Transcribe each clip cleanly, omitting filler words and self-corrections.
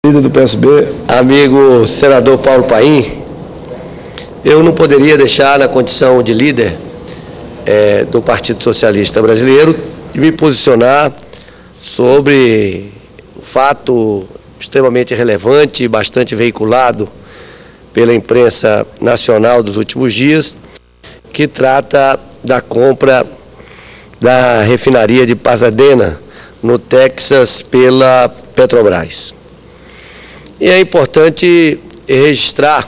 Líder do PSB. Amigo senador Paulo Paim, eu não poderia deixar, na condição de líder do Partido Socialista Brasileiro, de me posicionar sobre o fato extremamente relevante e bastante veiculado pela imprensa nacional dos últimos dias, que trata da compra da refinaria de Pasadena, no Texas, pela Petrobras. E é importante registrar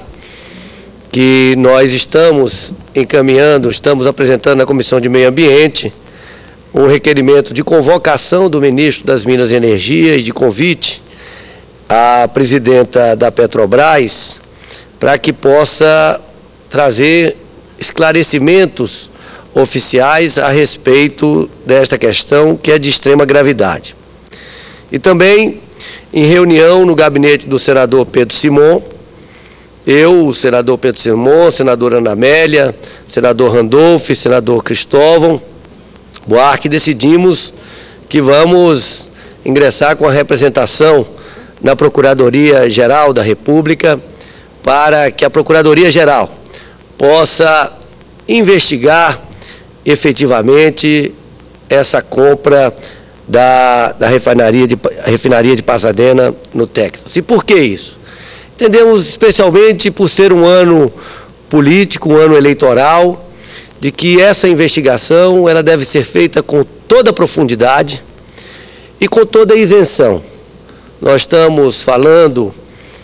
que nós estamos encaminhando, estamos apresentando na Comissão de Meio Ambiente um requerimento de convocação do ministro das Minas e Energia e de convite à presidenta da Petrobras para que possa trazer esclarecimentos oficiais a respeito desta questão, que é de extrema gravidade. E também, em reunião no gabinete do senador Pedro Simon, eu, o senador Pedro Simon, senadora Ana Amélia, senador Randolph, senador Cristóvão Buarque, decidimos que vamos ingressar com a representação na Procuradoria-Geral da República para que a Procuradoria-Geral possa investigar efetivamente essa compra da refinaria de Pasadena, no Texas. E por que isso? Entendemos, especialmente por ser um ano político, um ano eleitoral, de que essa investigação ela deve ser feita com toda a profundidade e com toda a isenção. Nós estamos falando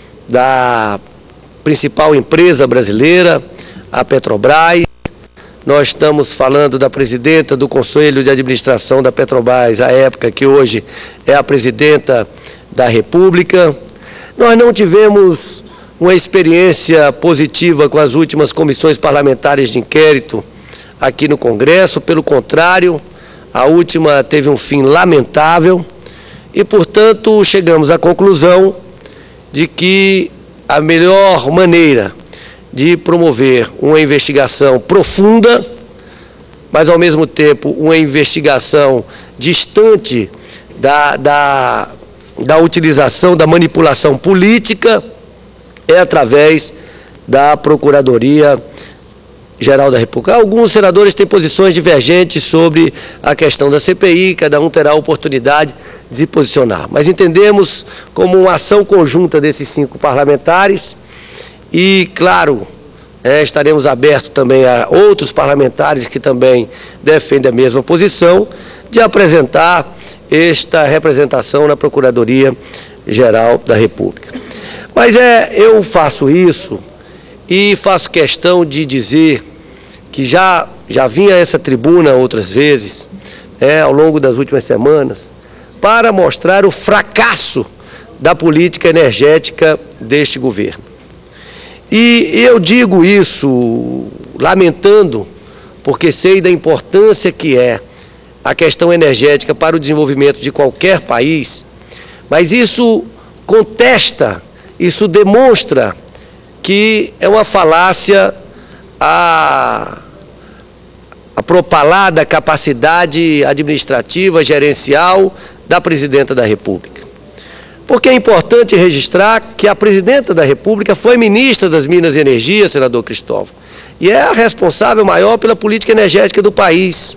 da principal empresa brasileira, a Petrobras. Nós estamos falando da presidenta do Conselho de Administração da Petrobras, à época, que hoje é a presidenta da República. Nós não tivemos uma experiência positiva com as últimas comissões parlamentares de inquérito aqui no Congresso, pelo contrário, a última teve um fim lamentável e, portanto, chegamos à conclusão de que a melhor maneira de promover uma investigação profunda, mas ao mesmo tempo uma investigação distante da utilização da manipulação política, é através da Procuradoria-Geral da República. Alguns senadores têm posições divergentes sobre a questão da CPI, cada um terá a oportunidade de se posicionar. Mas entendemos como uma ação conjunta desses 5 parlamentares. E, claro, estaremos abertos também a outros parlamentares que também defendem a mesma posição, de apresentar esta representação na Procuradoria-Geral da República. Mas eu faço isso e faço questão de dizer que já vinha a essa tribuna outras vezes, ao longo das últimas semanas, para mostrar o fracasso da política energética deste governo. E eu digo isso lamentando, porque sei da importância que é a questão energética para o desenvolvimento de qualquer país, mas isso contesta, isso demonstra que é uma falácia a propalada capacidade administrativa, gerencial da presidenta da República. Porque é importante registrar que a presidenta da República foi ministra das Minas e Energia, senador Cristóvão, e é a responsável maior pela política energética do país.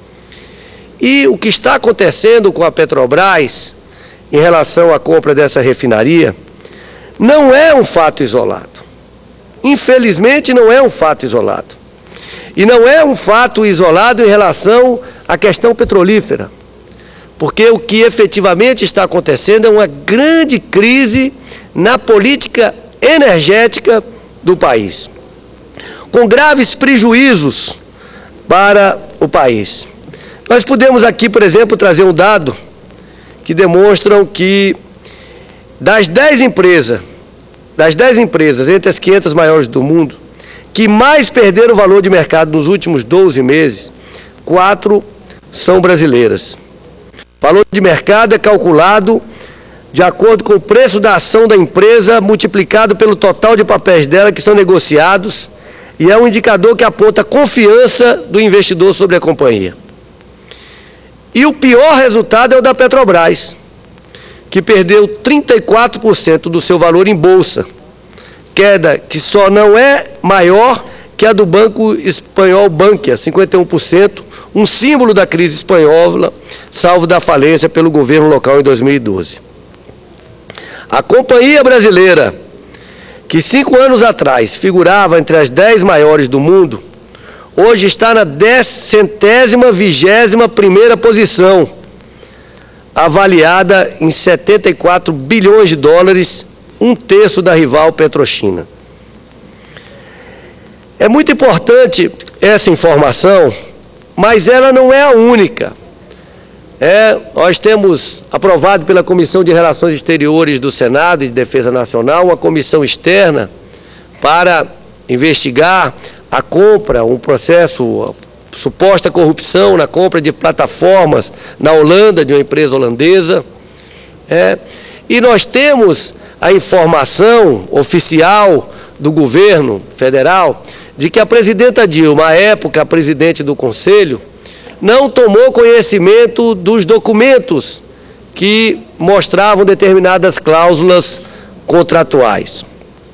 E o que está acontecendo com a Petrobras, em relação à compra dessa refinaria, não é um fato isolado. Infelizmente, não é um fato isolado. E não é um fato isolado em relação à questão petrolífera. Porque o que efetivamente está acontecendo é uma grande crise na política energética do país, com graves prejuízos para o país. Nós podemos aqui, por exemplo, trazer um dado que demonstram que das 10 empresas entre as 500 maiores do mundo, que mais perderam valor de mercado nos últimos 12 meses, 4 são brasileiras. O valor de mercado é calculado de acordo com o preço da ação da empresa multiplicado pelo total de papéis dela que são negociados, e é um indicador que aponta a confiança do investidor sobre a companhia. E o pior resultado é o da Petrobras, que perdeu 34% do seu valor em bolsa, queda que só não é maior que a do banco espanhol Bankia, 51%, um símbolo da crise espanhola, salvo da falência pelo governo local em 2012. A companhia brasileira, que 5 anos atrás figurava entre as 10 maiores do mundo, hoje está na 121ª posição, avaliada em 74 bilhões de dólares, um terço da rival Petrochina. É muito importante essa informação, mas ela não é a única. Nós temos aprovado pela Comissão de Relações Exteriores do Senado e de Defesa Nacional uma comissão externa para investigar a compra, um processo, suposta corrupção na compra de plataformas na Holanda, de uma empresa holandesa. E nós temos a informação oficial do governo federal de que a presidenta Dilma, à época presidente do Conselho, não tomou conhecimento dos documentos que mostravam determinadas cláusulas contratuais.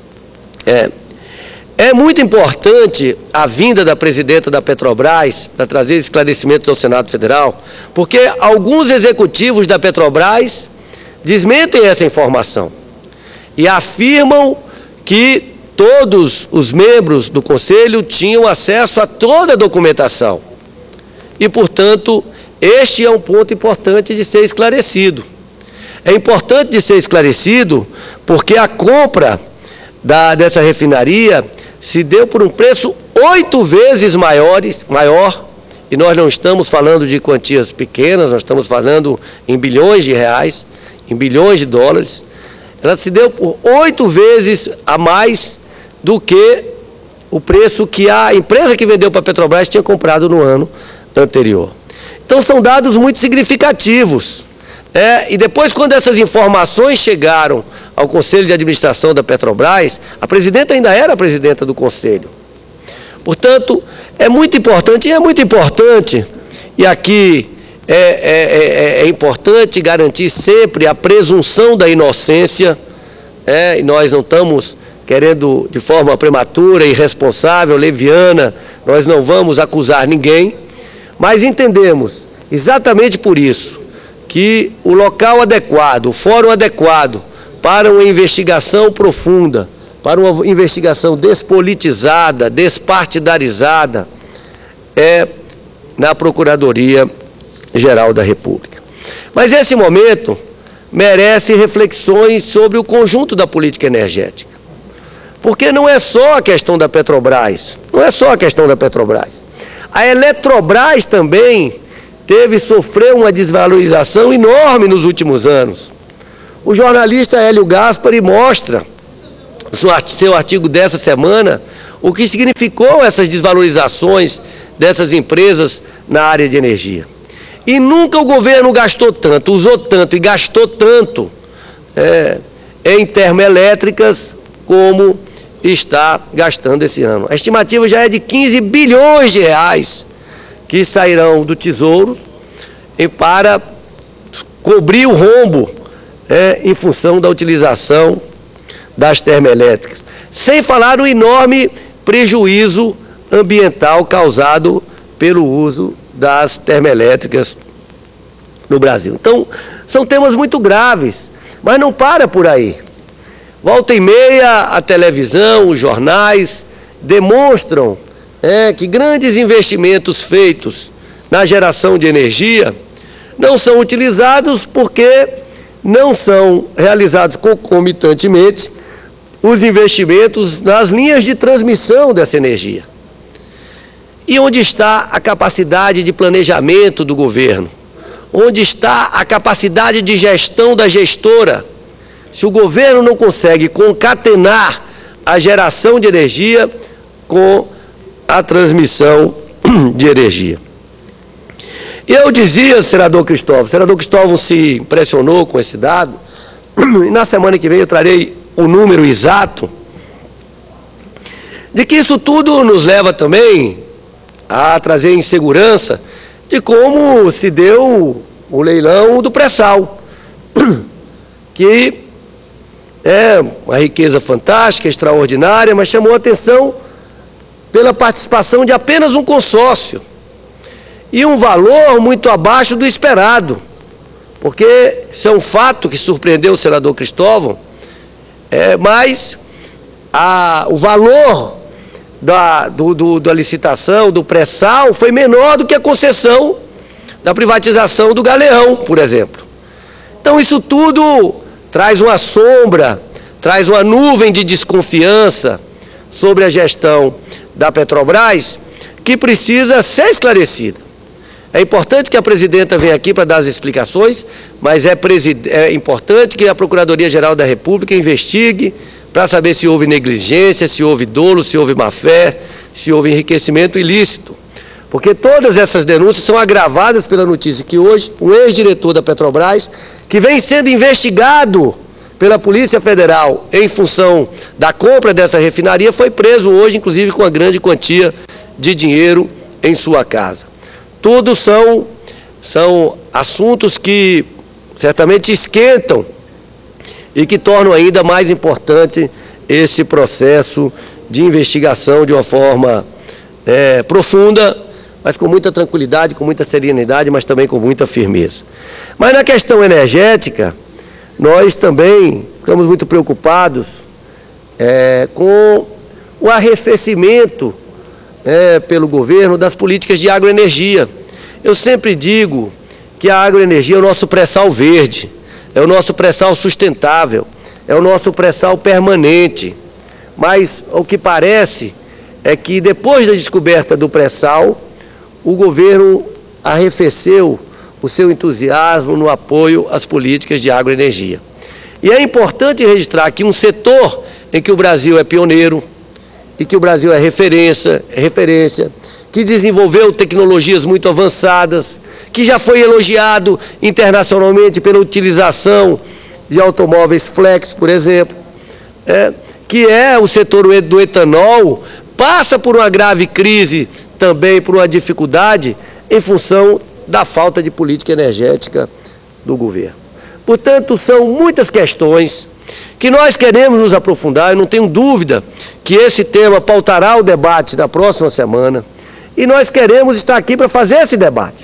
É muito importante a vinda da presidenta da Petrobras para trazer esclarecimentos ao Senado Federal, porque alguns executivos da Petrobras desmentem essa informação e afirmam que todos os membros do Conselho tinham acesso a toda a documentação. E, portanto, este é um ponto importante de ser esclarecido. É importante de ser esclarecido porque a compra dessa refinaria se deu por um preço 8 vezes maior, e nós não estamos falando de quantias pequenas, nós estamos falando em bilhões de reais, em bilhões de dólares. Ela se deu por 8 vezes a mais do que o preço que a empresa que vendeu para a Petrobras tinha comprado no ano anterior. Então são dados muito significativos. E depois, quando essas informações chegaram ao Conselho de Administração da Petrobras, a presidenta ainda era a presidenta do Conselho. Portanto, é muito importante, e aqui é importante garantir sempre a presunção da inocência, e nós não estamos querendo, de forma prematura, irresponsável, leviana, nós não vamos acusar ninguém, mas entendemos, exatamente por isso, que o local adequado, o fórum adequado para uma investigação profunda, para uma investigação despolitizada, despartidarizada, é na Procuradoria-Geral da República. Mas esse momento merece reflexões sobre o conjunto da política energética. Porque não é só a questão da Petrobras, A Eletrobras também sofreu uma desvalorização enorme nos últimos anos. O jornalista Hélio Gaspari mostra, no seu artigo dessa semana, o que significou essas desvalorizações dessas empresas na área de energia. E nunca o governo gastou tanto, usou tanto e gastou tanto em termoelétricas como está gastando esse ano. A estimativa já é de 15 bilhões de reais que sairão do Tesouro para cobrir o rombo em função da utilização das termoelétricas. Sem falar no enorme prejuízo ambiental causado pelo uso das termoelétricas no Brasil. Então, são temas muito graves, mas não para por aí. Volta e meia, a televisão, os jornais demonstram que grandes investimentos feitos na geração de energia não são utilizados porque não são realizados concomitantemente os investimentos nas linhas de transmissão dessa energia. E onde está a capacidade de planejamento do governo? Onde está a capacidade de gestão da gestora? Se o governo não consegue concatenar a geração de energia com a transmissão de energia. E eu dizia, senador Cristóvão se impressionou com esse dado, e na semana que vem eu trarei o número exato, de que isso tudo nos leva também a trazer insegurança de como se deu o leilão do pré-sal. que é uma riqueza fantástica, extraordinária, mas chamou a atenção pela participação de apenas um consórcio e um valor muito abaixo do esperado, porque isso é um fato que surpreendeu o senador Cristóvão, mas o valor da licitação, do pré-sal, foi menor do que a concessão da privatização do Galeão, por exemplo. Então isso tudo traz uma sombra, traz uma nuvem de desconfiança sobre a gestão da Petrobras, que precisa ser esclarecida. É importante que a presidenta venha aqui para dar as explicações, mas é importante que a Procuradoria-Geral da República investigue para saber se houve negligência, se houve dolo, se houve má-fé, se houve enriquecimento ilícito. Porque todas essas denúncias são agravadas pela notícia que hoje o ex-diretor da Petrobras, que vem sendo investigado pela Polícia Federal em função da compra dessa refinaria, foi preso hoje, inclusive com uma grande quantia de dinheiro em sua casa. Tudo são assuntos que certamente esquentam e que tornam ainda mais importante esse processo de investigação de uma forma profunda, mas com muita tranquilidade, com muita serenidade, mas também com muita firmeza. Mas na questão energética, nós também ficamos muito preocupados com o arrefecimento pelo governo das políticas de agroenergia. Eu sempre digo que a agroenergia é o nosso pré-sal verde, é o nosso pré-sal sustentável, é o nosso pré-sal permanente. Mas o que parece é que depois da descoberta do pré-sal, o governo arrefeceu o seu entusiasmo no apoio às políticas de agroenergia. E é importante registrar aqui um setor em que o Brasil é pioneiro, e que o Brasil é referência, que desenvolveu tecnologias muito avançadas, que já foi elogiado internacionalmente pela utilização de automóveis flex, por exemplo, que é o setor do etanol, passa por uma grave crise também, por uma dificuldade, em função da falta de política energética do governo. Portanto, são muitas questões que nós queremos nos aprofundar. Eu não tenho dúvida que esse tema pautará o debate da próxima semana, e nós queremos estar aqui para fazer esse debate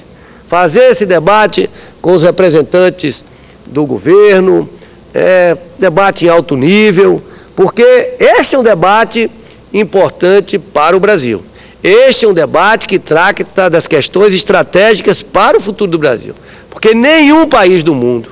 com os representantes do governo, debate em alto nível, porque este é um debate importante para o Brasil. Este é um debate que trata das questões estratégicas para o futuro do Brasil, porque nenhum país do mundo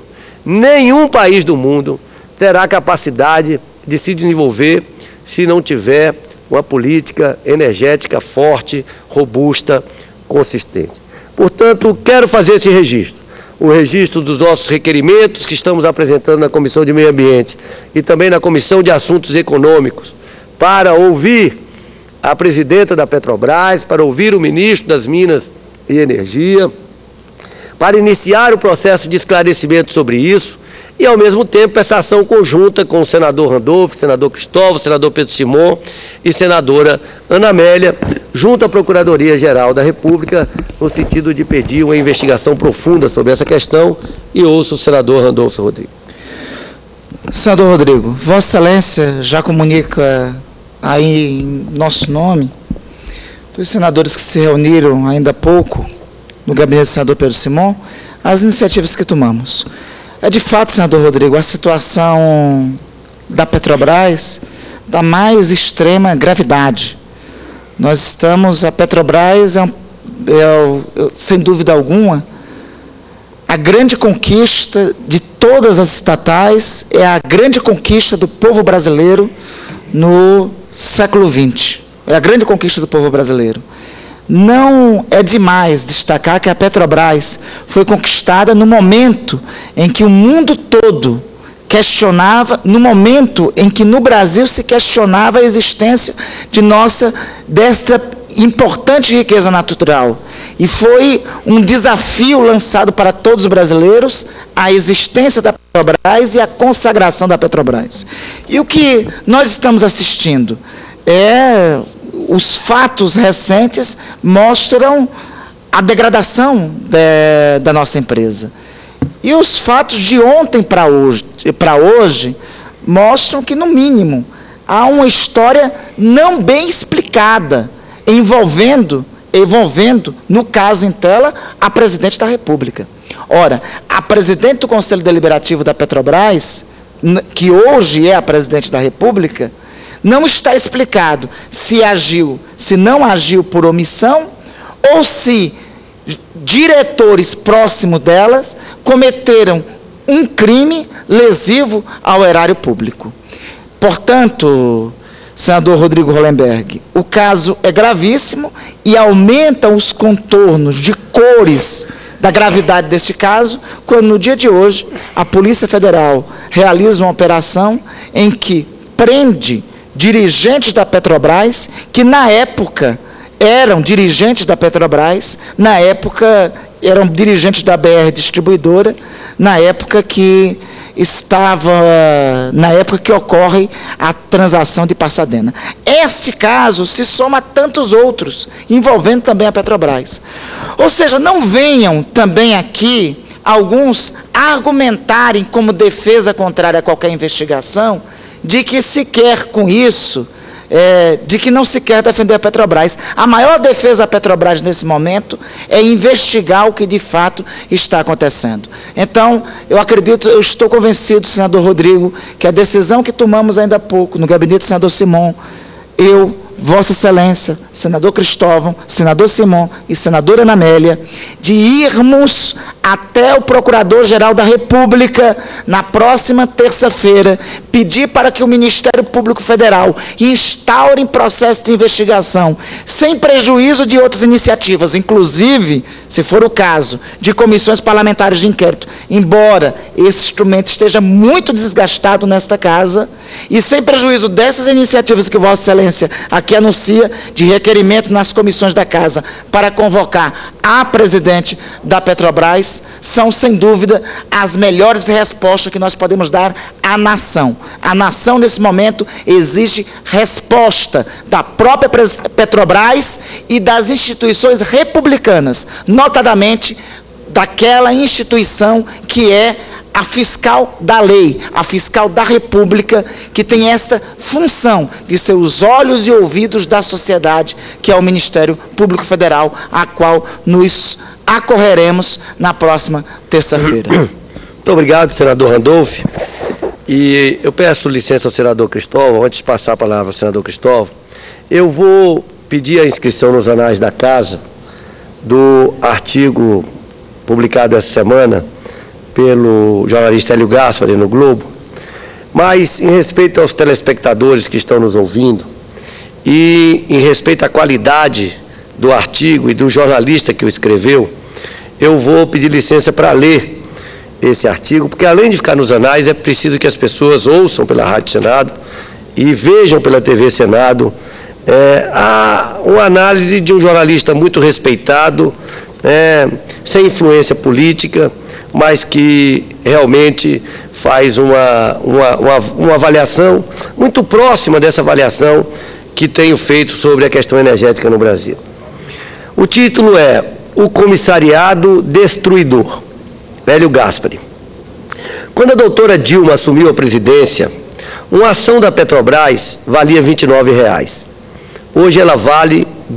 terá capacidade de se desenvolver se não tiver uma política energética forte, robusta, consistente. Portanto, quero fazer esse registro, o registro dos nossos requerimentos que estamos apresentando na Comissão de Meio Ambiente e também na Comissão de Assuntos Econômicos, para ouvir a presidenta da Petrobras, para ouvir o ministro das Minas e Energia, para iniciar o processo de esclarecimento sobre isso, e, ao mesmo tempo, essa ação conjunta com o senador Randolfo, senador Cristóvão, senador Pedro Simon e senadora Ana Amélia, junto à Procuradoria-Geral da República, no sentido de pedir uma investigação profunda sobre essa questão, e ouço o senador Randolfo Rodrigues. Senador Rodrigo, Vossa Excelência já comunica aí em nosso nome, dos senadores que se reuniram ainda há pouco no gabinete do senador Pedro Simon, as iniciativas que tomamos. É de fato, senador Rodrigo, a situação da Petrobras da mais extrema gravidade. A Petrobras sem dúvida alguma, a grande conquista de todas as estatais, é a grande conquista do povo brasileiro no século XX. É a grande conquista do povo brasileiro. Não é demais destacar que a Petrobras foi conquistada no momento em que o mundo todo questionava, no momento em que no Brasil se questionava a existência desta importante riqueza natural. E foi um desafio lançado para todos os brasileiros a existência da Petrobras e a consagração da Petrobras. E o que nós estamos assistindo os fatos recentes mostram a degradação da nossa empresa. E os fatos de ontem para hoje mostram que, no mínimo, há uma história não bem explicada, envolvendo, no caso em tela, a presidente da República. Ora, a presidente do Conselho Deliberativo da Petrobras, que hoje é a presidente da República, não está explicado se não agiu por omissão, ou se diretores próximos delas cometeram um crime lesivo ao erário público. Portanto, senador Rodrigo Hollenberg, o caso é gravíssimo e aumenta os contornos de cores da gravidade deste caso, quando no dia de hoje a Polícia Federal realiza uma operação em que prende dirigentes da Petrobras, que na época eram dirigentes da Petrobras, na época eram dirigentes da BR Distribuidora, na época que ocorre a transação de Passadena. Este caso se soma a tantos outros, envolvendo também a Petrobras. Ou seja, não venham também aqui alguns argumentarem como defesa contrária a qualquer investigação, de que se quer com isso, de que não se quer defender a Petrobras. A maior defesa da Petrobras nesse momento é investigar o que de fato está acontecendo. Então, eu estou convencido, senador Rodrigo, que a decisão que tomamos ainda há pouco no gabinete do senador Simon, Vossa Excelência, senador Cristóvão, senador Simon e senadora Ana Amélia, de irmos até o Procurador-Geral da República, na próxima terça-feira, pedir para que o Ministério Público Federal instaure em processo de investigação, sem prejuízo de outras iniciativas, inclusive, se for o caso, de comissões parlamentares de inquérito, embora esse instrumento esteja muito desgastado nesta casa, e sem prejuízo dessas iniciativas que Vossa Excelência aqui anuncia, de requerimento nas comissões da Casa, para convocar a presidente da Petrobras, são, sem dúvida, as melhores respostas que nós podemos dar à nação. A nação, nesse momento, exige resposta da própria Petrobras e das instituições republicanas, notadamente daquela instituição que é a fiscal da lei, a fiscal da República, que tem essa função de ser os olhos e ouvidos da sociedade, que é o Ministério Público Federal, a qual nos acorreremos na próxima terça-feira. Muito obrigado, senador Randolph. E eu peço licença ao senador Cristóvão, antes de passar a palavra ao senador Cristóvão, eu vou pedir a inscrição nos anais da Casa do artigo publicado essa semana pelo jornalista Hélio Gaspari no Globo, mas em respeito aos telespectadores que estão nos ouvindo e em respeito à qualidade do artigo e do jornalista que o escreveu, eu vou pedir licença para ler esse artigo, porque além de ficar nos anais, é preciso que as pessoas ouçam pela Rádio Senado e vejam pela TV Senado uma análise de um jornalista muito respeitado, sem influência política, mas que realmente faz uma avaliação muito próxima dessa avaliação que tenho feito sobre a questão energética no Brasil. O título é O Comissariado Destruidor, Hélio Gaspari. Quando a doutora Dilma assumiu a presidência, uma ação da Petrobras valia R$ 29,00. Hoje ela vale R$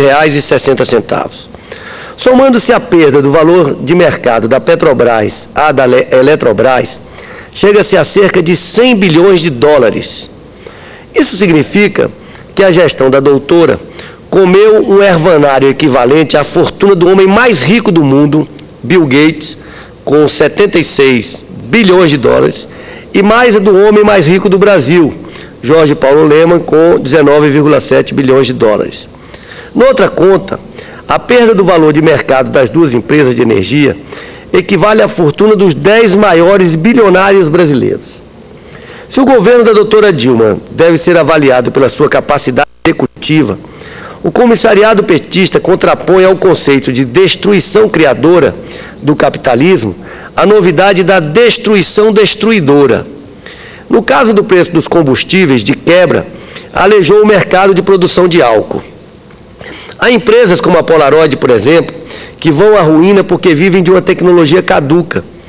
12,60. Somando-se a perda do valor de mercado da Petrobras à da Eletrobras, chega-se a cerca de 100 bilhões de dólares. Isso significa que a gestão da doutora comeu um ervanário equivalente à fortuna do homem mais rico do mundo, Bill Gates, com 76 bilhões de dólares, e mais a do homem mais rico do Brasil, Jorge Paulo Lemann, com 19,7 bilhões de dólares. Noutra conta, a perda do valor de mercado das duas empresas de energia equivale à fortuna dos 10 maiores bilionários brasileiros. Se o governo da doutora Dilma deve ser avaliado pela sua capacidade executiva, o comissariado petista contrapõe ao conceito de destruição criadora do capitalismo a novidade da destruição destruidora. No caso do preço dos combustíveis de quebra, aleijou o mercado de produção de álcool. Há empresas como a Polaroid, por exemplo, que vão à ruína porque vivem de uma tecnologia caduca.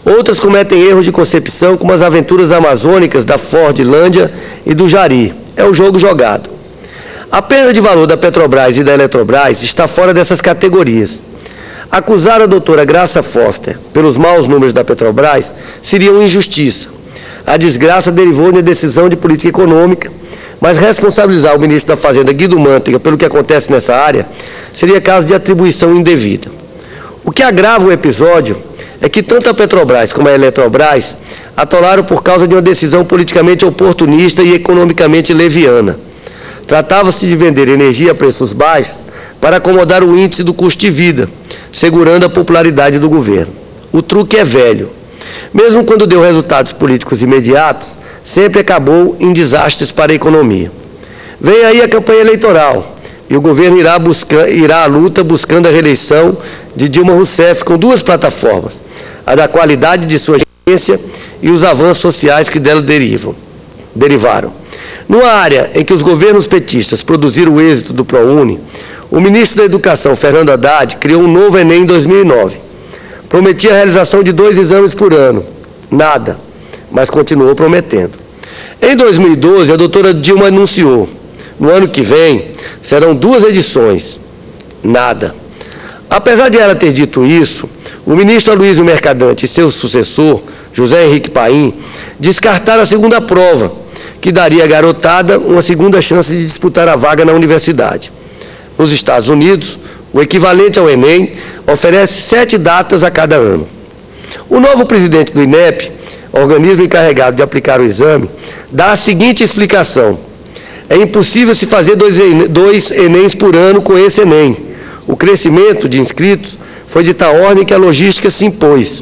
Outras cometem erros de concepção, como as aventuras amazônicas da Fordlândia e do Jari. É o jogo jogado. A perda de valor da Petrobras e da Eletrobras está fora dessas categorias. Acusar a doutora Graça Foster pelos maus números da Petrobras seria uma injustiça. A desgraça derivou de decisão de política econômica, mas responsabilizar o ministro da Fazenda, Guido Mantega, pelo que acontece nessa área, seria caso de atribuição indevida. O que agrava o episódio é que tanto a Petrobras como a Eletrobras atolaram por causa de uma decisão politicamente oportunista e economicamente leviana. Tratava-se de vender energia a preços baixos para acomodar o índice do custo de vida, segurando a popularidade do governo. O truque é velho. Mesmo quando deu resultados políticos imediatos, sempre acabou em desastres para a economia. Vem aí a campanha eleitoral e o governo irá à luta buscando a reeleição de Dilma Rousseff com duas plataformas, a da qualidade de sua agência e os avanços sociais que dela derivaram. Numa área em que os governos petistas produziram o êxito do ProUni, o ministro da Educação, Fernando Haddad, criou um novo Enem em 2009. Prometia a realização de 2 exames por ano. Nada, mas continuou prometendo. Em 2012, a doutora Dilma anunciou, no ano que vem, serão 2 edições. Nada. Apesar de ela ter dito isso, o ministro Aloysio Mercadante e seu sucessor, José Henrique Paim, descartaram a segunda prova, que daria à garotada uma segunda chance de disputar a vaga na universidade. Nos Estados Unidos, o equivalente ao Enem oferece 7 datas a cada ano. O novo presidente do INEP, organismo encarregado de aplicar o exame, dá a seguinte explicação: é impossível se fazer 2 Enems por ano com esse Enem. O crescimento de inscritos foi de tal ordem que a logística se impôs.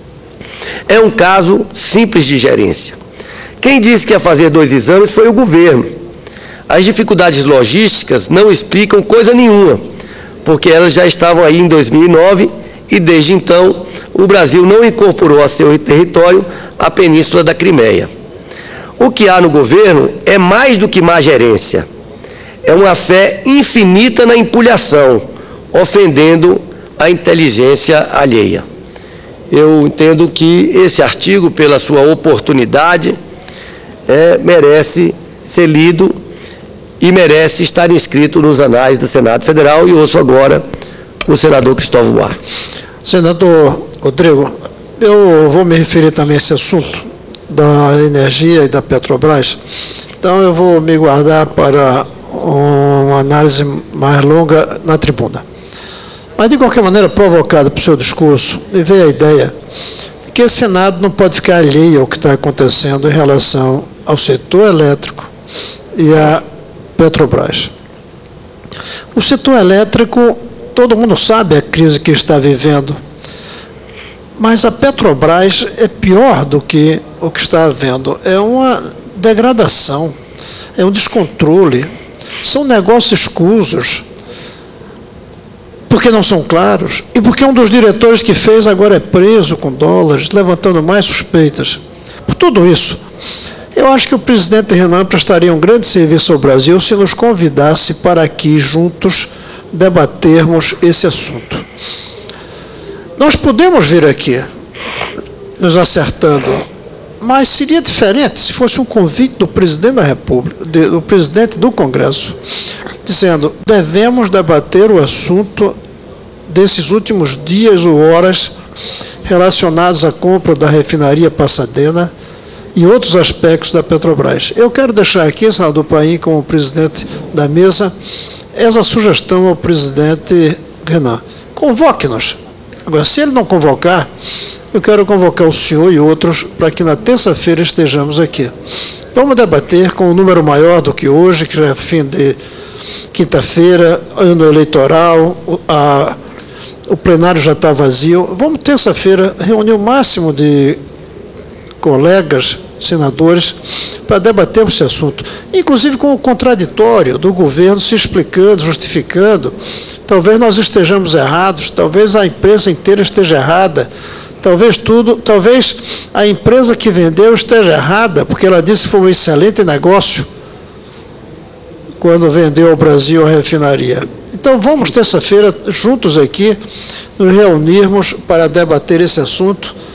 É um caso simples de gerência. Quem disse que ia fazer 2 exames foi o governo. As dificuldades logísticas não explicam coisa nenhuma, porque elas já estavam aí em 2009 e desde então o Brasil não incorporou a seu território a Península da Crimeia. O que há no governo é mais do que má gerência. É uma fé infinita na empulhação, ofendendo a inteligência alheia. Eu entendo que esse artigo, pela sua oportunidade, merece ser lido e merece estar inscrito nos anais do Senado Federal, e ouço agora o senador Cristóvão Buarque. Senador Rodrigo, eu vou me referir também a esse assunto da energia e da Petrobras, então eu vou me guardar para uma análise mais longa na tribuna. Mas, de qualquer maneira, provocado por seu discurso, me veio a ideia de que o Senado não pode ficar alheio ao que está acontecendo em relação ao setor elétrico e à Petrobras. O setor elétrico, todo mundo sabe a crise que está vivendo, mas a Petrobras é pior do que o que está havendo. É uma degradação, é um descontrole, são negócios escusos, porque não são claros, e porque um dos diretores que fez agora é preso com dólares, levantando mais suspeitas. Por tudo isso, eu acho que o presidente Renan prestaria um grande serviço ao Brasil se nos convidasse para aqui juntos debatermos esse assunto. Nós podemos vir aqui nos acertando, mas seria diferente se fosse um convite do presidente da República, do presidente do Congresso, dizendo: devemos debater o assunto desses últimos dias ou horas relacionados à compra da refinaria Pasadena e outros aspectos da Petrobras. Eu quero deixar aqui, senador Paim, como presidente da mesa, essa sugestão ao presidente Renan. Convoque-nos. Agora, se ele não convocar, eu quero convocar o senhor e outros para que na terça-feira estejamos aqui. Vamos debater com um número maior do que hoje, que já é fim de quinta-feira, ano eleitoral, o plenário já está vazio. Vamos terça-feira reunir o máximo de colegas, senadores, para debatermos esse assunto, inclusive com o contraditório do governo se explicando, justificando. Talvez nós estejamos errados, talvez a imprensa inteira esteja errada, talvez a empresa que vendeu esteja errada, porque ela disse que foi um excelente negócio quando vendeu ao Brasil a refinaria. Então vamos terça-feira juntos aqui nos reunirmos para debater esse assunto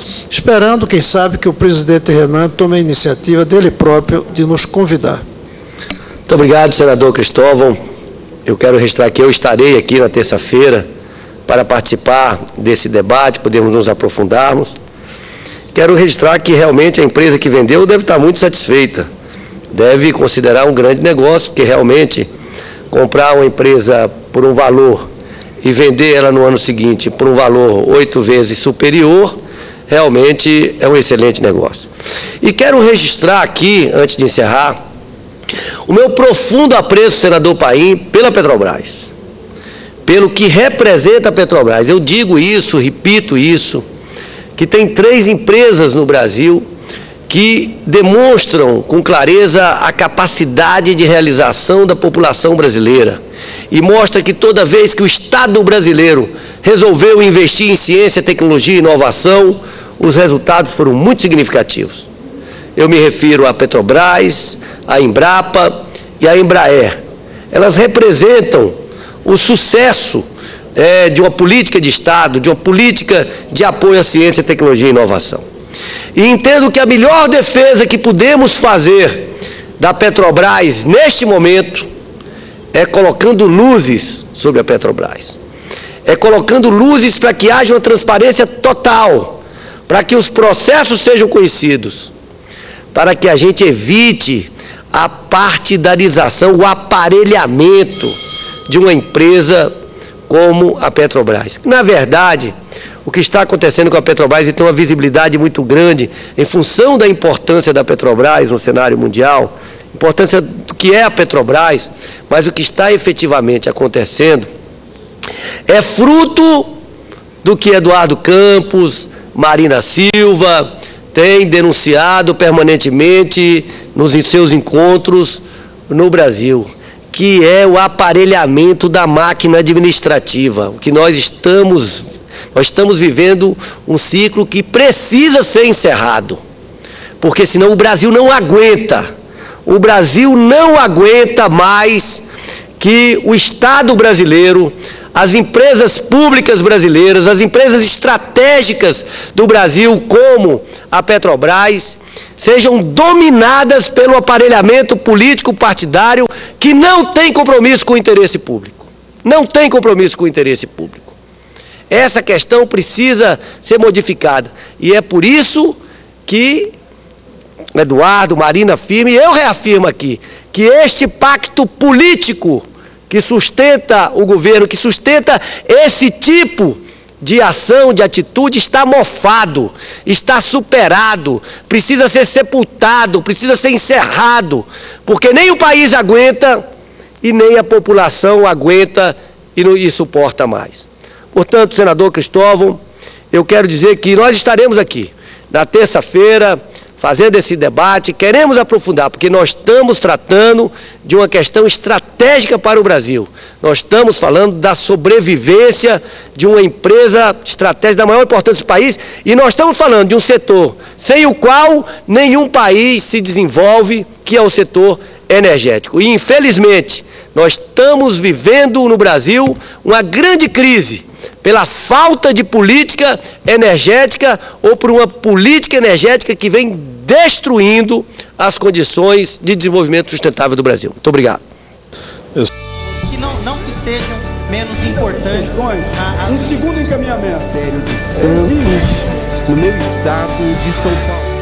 esperando, quem sabe, que o presidente Renan tome a iniciativa dele próprio de nos convidar. Muito obrigado, senador Cristóvão. Eu quero registrar que eu estarei aqui na terça-feira para participar desse debate, podemos nos aprofundarmos. Quero registrar que realmente a empresa que vendeu deve estar muito satisfeita, deve considerar um grande negócio, porque realmente comprar uma empresa por um valor e vender ela no ano seguinte por um valor 8 vezes superior, realmente é um excelente negócio. E quero registrar aqui, antes de encerrar, o meu profundo apreço, senador Paim, pela Petrobras, pelo que representa a Petrobras. Eu digo isso, repito isso, que tem 3 empresas no Brasil que demonstram com clareza a capacidade de realização da população brasileira e mostra que toda vez que o Estado brasileiro resolveu investir em ciência, tecnologia e inovação, os resultados foram muito significativos. Eu me refiro à Petrobras, à Embrapa e à Embraer. Elas representam o sucesso de uma política de Estado, de uma política de apoio à ciência, tecnologia e inovação. E entendo que a melhor defesa que podemos fazer da Petrobras neste momento é colocando luzes sobre a Petrobras. É colocando luzes para que haja uma transparência total, para que os processos sejam conhecidos, para que a gente evite a partidarização, o aparelhamento de uma empresa como a Petrobras. Na verdade, o que está acontecendo com a Petrobras e tem uma visibilidade muito grande em função da importância da Petrobras no cenário mundial, importância do que é a Petrobras, mas o que está efetivamente acontecendo é fruto do que Eduardo Campos, Marina Silva têm denunciado permanentemente nos seus encontros no Brasil, que é o aparelhamento da máquina administrativa, que nós estamos vivendo um ciclo que precisa ser encerrado, porque senão o Brasil não aguenta. O Brasil não aguenta mais que o Estado brasileiro, as empresas públicas brasileiras, as empresas estratégicas do Brasil, como a Petrobras, sejam dominadas pelo aparelhamento político partidário que não tem compromisso com o interesse público. Não tem compromisso com o interesse público. Essa questão precisa ser modificada. E é por isso que Eduardo, Marina firme, e eu reafirmo aqui, que este pacto político que sustenta o governo, que sustenta esse tipo de ação, de atitude, está mofado, está superado, precisa ser sepultado, precisa ser encerrado, porque nem o país aguenta e nem a população aguenta e suporta mais. Portanto, senador Cristóvão, eu quero dizer que nós estaremos aqui na terça-feira fazendo esse debate, queremos aprofundar, porque nós estamos tratando de uma questão estratégica para o Brasil. Nós estamos falando da sobrevivência de uma empresa estratégica da maior importância do país, e nós estamos falando de um setor sem o qual nenhum país se desenvolve, que é o setor energético. E, infelizmente, nós estamos vivendo no Brasil uma grande crise, pela falta de política energética ou por uma política energética que vem destruindo as condições de desenvolvimento sustentável do Brasil. Muito obrigado. Que não que sejam menos importantes. Um segundo encaminhamento. Ministério de Santos, no meu estado de São Paulo.